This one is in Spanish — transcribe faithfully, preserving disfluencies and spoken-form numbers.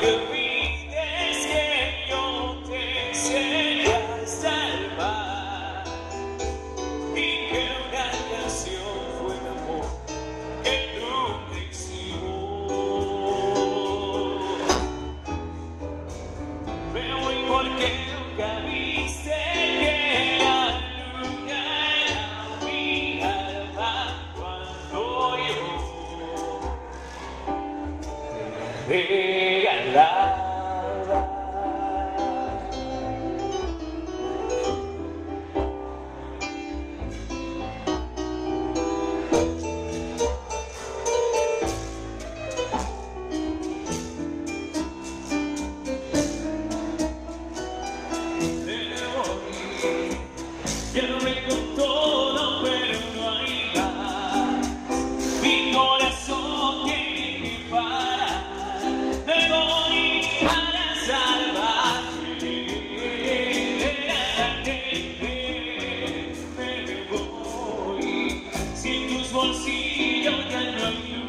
que olvides que yo te enseñé hasta el mar y que una canción fue el amor que nunca hicimos. Me voy porque nunca viste que la luna era mi alma cuando yo te regalaba. Ya lo ve con todo, pero no hay nada. Mi corazón tiene que parar. Me voy para salvarte. Me voy. Si en tus bolsillos ya no hay